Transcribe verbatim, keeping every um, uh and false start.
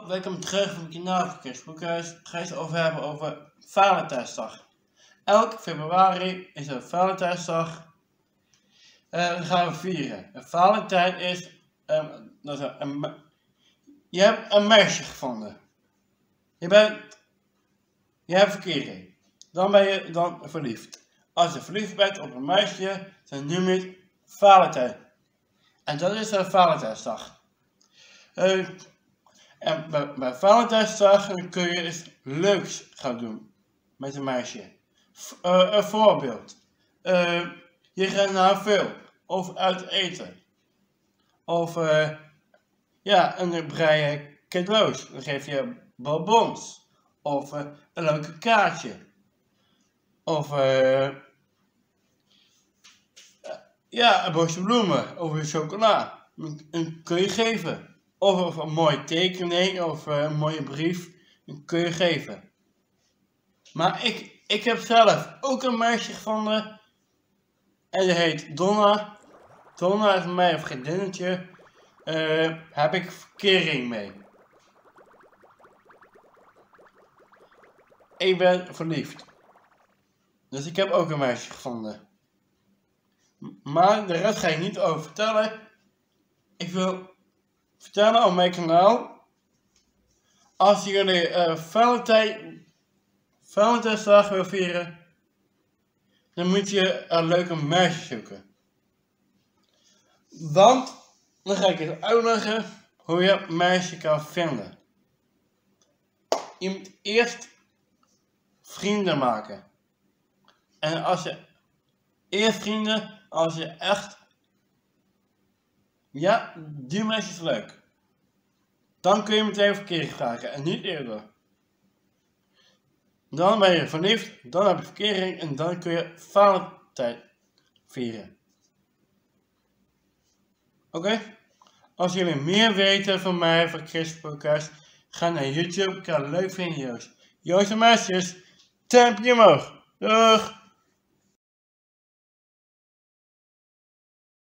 Hallo, welkom terug van het kanaal van Chris Broekhuis. Ik ga het over hebben over Valentijnsdag. Elke februari is er Valentijnsdag. Uh, dat gaan we vieren. En Valentijn is, um, dat is een, je hebt een meisje gevonden. Je bent, je hebt verkering. Dan ben je dan verliefd. Als je verliefd bent op een meisje, dan noem je het Valentijn. En dat is een Valentijnsdag. Uh, En bij, bij Valentijnsdag kun je iets leuks gaan doen met een meisje. V uh, een voorbeeld. Uh, je gaat naar een film. Of uit eten. Of uh, ja, een brei cadeaus. Dan geef je bonbons. Of uh, een leuke kaartje. Of uh, ja, een bosje bloemen. Of een chocola. En kun je geven. Of, of een mooie tekening, of uh, een mooie brief, dat kun je geven. Maar ik, ik heb zelf ook een meisje gevonden. En die heet Donna. Donna is mijn vriendinnetje. Uh, heb ik verkering mee. Ik ben verliefd. Dus ik heb ook een meisje gevonden. Maar de rest ga ik niet over vertellen. Ik wil vertellen op mijn kanaal. Als jullie uh, Valentijn, Valentijnsdag willen vieren, dan moet je een leuke meisje zoeken. Want dan ga ik je uitleggen hoe je een meisje kan vinden. Je moet eerst vrienden maken. En als je eerst vrienden, als je echt, ja, die meisje is leuk. Dan kun je meteen verkering vragen en niet eerder. Dan ben je verliefd, dan heb je verkering en dan kun je Valentijn vieren. Oké? Okay? Als jullie meer weten van mij, van Chris Broekhuis, ga naar YouTube, ik kan leuk vinden, Joost. Joost en meisjes, duimpje omhoog. Doeg!